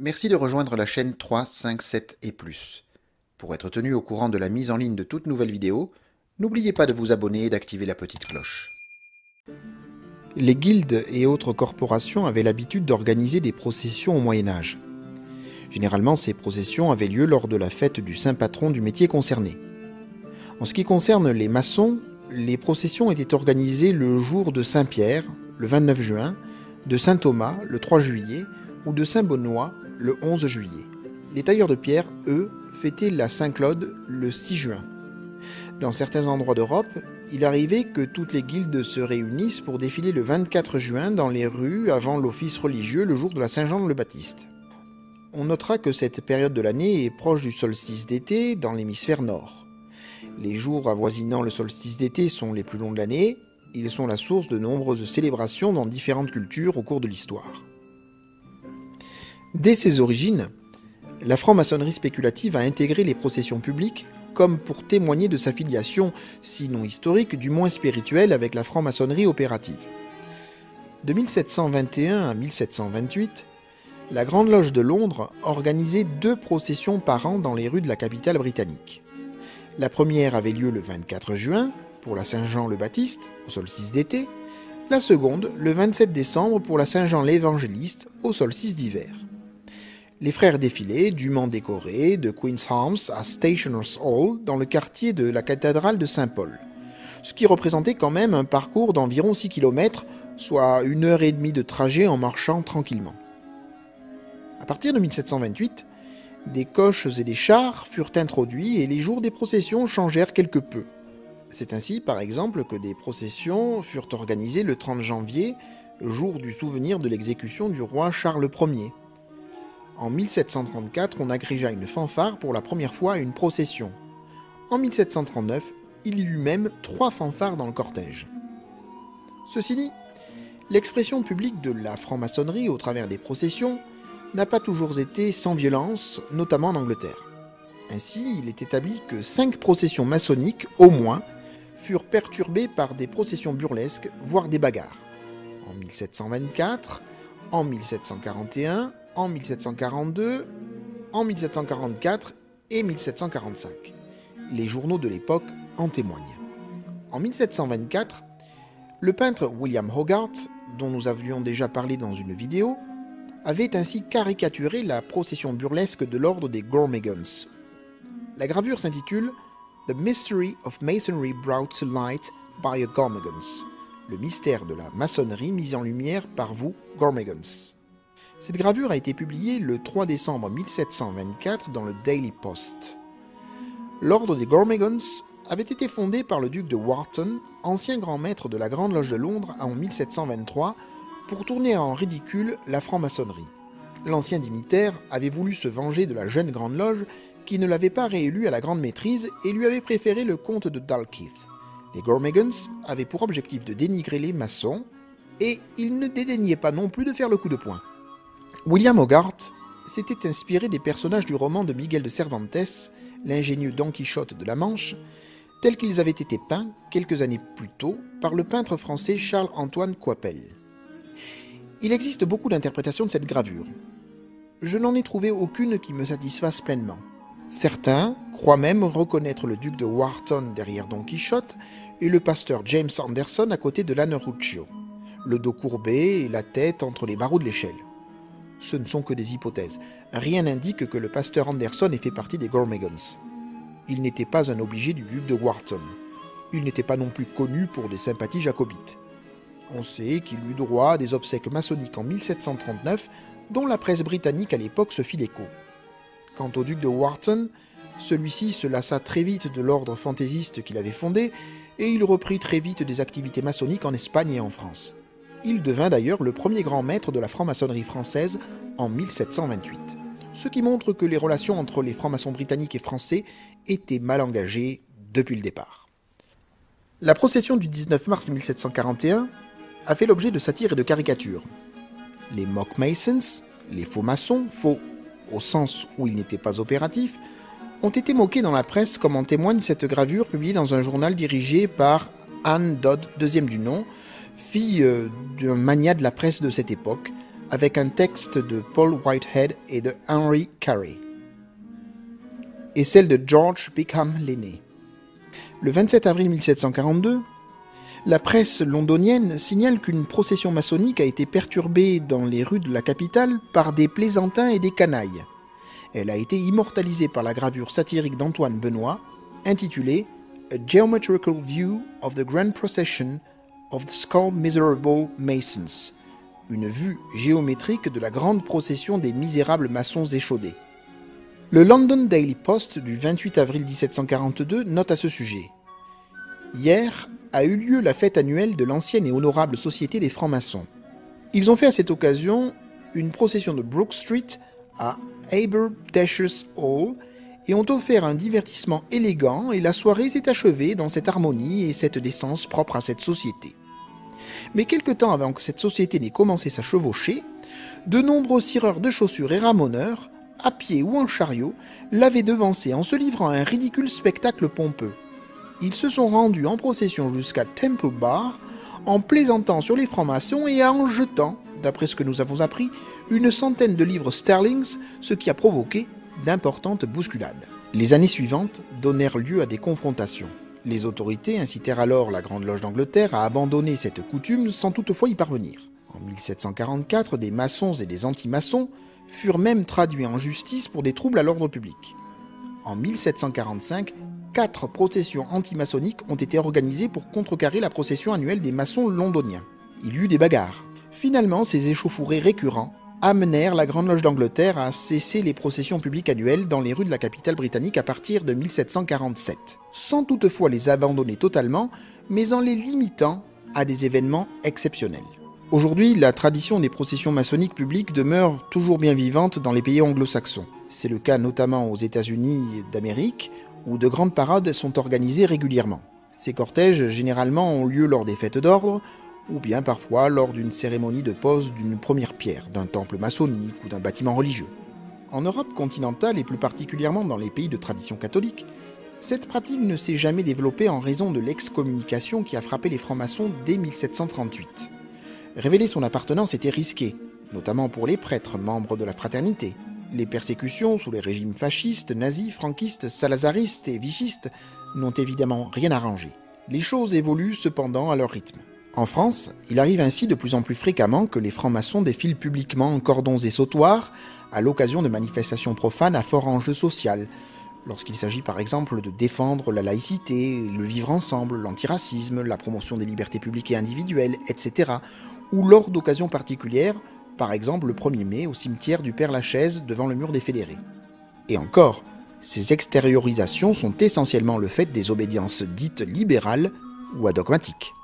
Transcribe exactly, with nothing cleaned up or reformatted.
Merci de rejoindre la chaîne trois, cinq, sept et plus. Pour être tenu au courant de la mise en ligne de toutes nouvelles vidéos, n'oubliez pas de vous abonner et d'activer la petite cloche. Les guildes et autres corporations avaient l'habitude d'organiser des processions au Moyen-Âge. Généralement, ces processions avaient lieu lors de la fête du saint patron du métier concerné. En ce qui concerne les maçons, les processions étaient organisées le jour de Saint-Pierre, le vingt-neuf juin, de Saint-Thomas, le trois juillet, ou de Saint-Benoît, le onze juillet. Les tailleurs de pierre, eux, fêtaient la Saint-Claude le six juin. Dans certains endroits d'Europe, il arrivait que toutes les guildes se réunissent pour défiler le vingt-quatre juin dans les rues avant l'office religieux le jour de la Saint-Jean-le-Baptiste. On notera que cette période de l'année est proche du solstice d'été dans l'hémisphère nord. Les jours avoisinant le solstice d'été sont les plus longs de l'année. Ils sont la source de nombreuses célébrations dans différentes cultures au cours de l'histoire. Dès ses origines, la franc-maçonnerie spéculative a intégré les processions publiques comme pour témoigner de sa filiation, sinon historique, du moins spirituelle, avec la franc-maçonnerie opérative. De mille sept cent vingt et un à mille sept cent vingt-huit, la Grande Loge de Londres organisait deux processions par an dans les rues de la capitale britannique. La première avait lieu le vingt-quatre juin, pour la Saint-Jean-le-Baptiste, au solstice d'été, la seconde le vingt-sept décembre pour la Saint-Jean l'Évangéliste, au solstice d'hiver. Les frères défilaient, dûment décorés, de Queen's Arms à Stationers' Hall, dans le quartier de la cathédrale de Saint-Paul, ce qui représentait quand même un parcours d'environ six kilomètres, soit une heure et demie de trajet en marchant tranquillement. À partir de mille sept cent vingt-huit, des coches et des chars furent introduits et les jours des processions changèrent quelque peu. C'est ainsi, par exemple, que des processions furent organisées le trente janvier, jour du souvenir de l'exécution du roi Charles Ier. En mille sept cent trente-quatre, on agrégea une fanfare pour la première fois à une procession. En mille sept cent trente-neuf, il y eut même trois fanfares dans le cortège. Ceci dit, l'expression publique de la franc-maçonnerie au travers des processions n'a pas toujours été sans violence, notamment en Angleterre. Ainsi, il est établi que cinq processions maçonniques, au moins, furent perturbées par des processions burlesques, voire des bagarres. En mille sept cent vingt-quatre, en mille sept cent quarante et un, en mille sept cent quarante-deux, en mille sept cent quarante-quatre et mille sept cent quarante-cinq. Les journaux de l'époque en témoignent. En mille sept cent vingt-quatre, le peintre William Hogarth, dont nous avions déjà parlé dans une vidéo, avait ainsi caricaturé la procession burlesque de l'ordre des Gormagons. La gravure s'intitule « The Mystery of Masonry Brought to Light by a Gormagons », le mystère de la maçonnerie mis en lumière par vous, Gormagons. Cette gravure a été publiée le trois décembre mille sept cent vingt-quatre dans le Daily Post. L'ordre des Gormagons avait été fondé par le duc de Wharton, ancien grand maître de la Grande Loge de Londres en mille sept cent vingt-trois, pour tourner en ridicule la franc-maçonnerie. L'ancien dignitaire avait voulu se venger de la jeune Grande Loge qui ne l'avait pas réélu à la grande maîtrise et lui avait préféré le comte de Dalkeith. Les Gormagons avaient pour objectif de dénigrer les maçons et ils ne dédaignaient pas non plus de faire le coup de poing. William Hogarth s'était inspiré des personnages du roman de Miguel de Cervantes, l'ingénieux Don Quichotte de la Manche, tels qu'ils avaient été peints quelques années plus tôt par le peintre français Charles-Antoine Coypel. Il existe beaucoup d'interprétations de cette gravure. Je n'en ai trouvé aucune qui me satisfasse pleinement. Certains croient même reconnaître le duc de Wharton derrière Don Quichotte et le pasteur James Anderson à côté de Laneruccio, le dos courbé et la tête entre les barreaux de l'échelle. Ce ne sont que des hypothèses. Rien n'indique que le pasteur Anderson ait fait partie des Gormagons. Il n'était pas un obligé du duc de Wharton. Il n'était pas non plus connu pour des sympathies jacobites. On sait qu'il eut droit à des obsèques maçonniques en mille sept cent trente-neuf, dont la presse britannique à l'époque se fit l'écho. Quant au duc de Wharton, celui-ci se lassa très vite de l'ordre fantaisiste qu'il avait fondé, et il reprit très vite des activités maçonniques en Espagne et en France. Il devint d'ailleurs le premier grand maître de la franc-maçonnerie française en mille sept cent vingt-huit, ce qui montre que les relations entre les francs-maçons britanniques et français étaient mal engagées depuis le départ. La procession du dix-neuf mars mille sept cent quarante et un a fait l'objet de satires et de caricatures. Les mock masons, les faux maçons, faux au sens où ils n'étaient pas opératifs, ont été moqués dans la presse comme en témoigne cette gravure publiée dans un journal dirigé par Anne Dodd, deuxième du nom, fille euh, d'un magnat de la presse de cette époque, avec un texte de Paul Whitehead et de Henry Carey, et celle de George Peckham l'aîné. Le vingt-sept avril mille sept cent quarante-deux, la presse londonienne signale qu'une procession maçonnique a été perturbée dans les rues de la capitale par des plaisantins et des canailles. Elle a été immortalisée par la gravure satirique d'Antoine Benoît, intitulée « A Geometrical View of the Grand Procession of the Skull Miserable Masons », une vue géométrique de la grande procession des misérables maçons échaudés. Le London Daily Post du vingt-huit avril mille sept cent quarante-deux note à ce sujet « Hier a eu lieu la fête annuelle de l'ancienne et honorable Société des francs-maçons. Ils ont fait à cette occasion une procession de Brook Street à Haberdashers' Hall et ont offert un divertissement élégant, et la soirée s'est achevée dans cette harmonie et cette décence propre à cette société. Mais quelque temps avant que cette société n'ait commencé sa chevauchée, de nombreux cireurs de chaussures et ramoneurs, à pied ou en chariot, l'avaient devancé en se livrant à un ridicule spectacle pompeux. Ils se sont rendus en procession jusqu'à Temple Bar, en plaisantant sur les francs-maçons et en jetant, d'après ce que nous avons appris, une centaine de livres sterling, ce qui a provoqué d'importantes bousculades. Les années suivantes donnèrent lieu à des confrontations. Les autorités incitèrent alors la Grande Loge d'Angleterre à abandonner cette coutume sans toutefois y parvenir. En mille sept cent quarante-quatre, des maçons et des anti-maçons furent même traduits en justice pour des troubles à l'ordre public. En mille sept cent quarante-cinq, quatre processions anti-maçonniques ont été organisées pour contrecarrer la procession annuelle des maçons londoniens. Il y eut des bagarres. Finalement, ces échauffourées récurrents amenèrent la Grande Loge d'Angleterre à cesser les processions publiques annuelles dans les rues de la capitale britannique à partir de mille sept cent quarante-sept, sans toutefois les abandonner totalement, mais en les limitant à des événements exceptionnels. Aujourd'hui, la tradition des processions maçonniques publiques demeure toujours bien vivante dans les pays anglo-saxons. C'est le cas notamment aux États-Unis d'Amérique, où de grandes parades sont organisées régulièrement. Ces cortèges, généralement, ont lieu lors des fêtes d'ordre, ou bien parfois lors d'une cérémonie de pose d'une première pierre, d'un temple maçonnique ou d'un bâtiment religieux. En Europe continentale, et plus particulièrement dans les pays de tradition catholique, cette pratique ne s'est jamais développée en raison de l'excommunication qui a frappé les francs-maçons dès mille sept cent trente-huit. Révéler son appartenance était risqué, notamment pour les prêtres membres de la fraternité. Les persécutions sous les régimes fascistes, nazis, franquistes, salazaristes et vichistes n'ont évidemment rien arrangé. Les choses évoluent cependant à leur rythme. En France, il arrive ainsi de plus en plus fréquemment que les francs-maçons défilent publiquement en cordons et sautoirs à l'occasion de manifestations profanes à fort enjeu social, lorsqu'il s'agit par exemple de défendre la laïcité, le vivre ensemble, l'antiracisme, la promotion des libertés publiques et individuelles, et cetera, ou lors d'occasions particulières, par exemple le premier mai au cimetière du Père-Lachaise devant le mur des Fédérés. Et encore, ces extériorisations sont essentiellement le fait des obédiences dites libérales ou adogmatiques.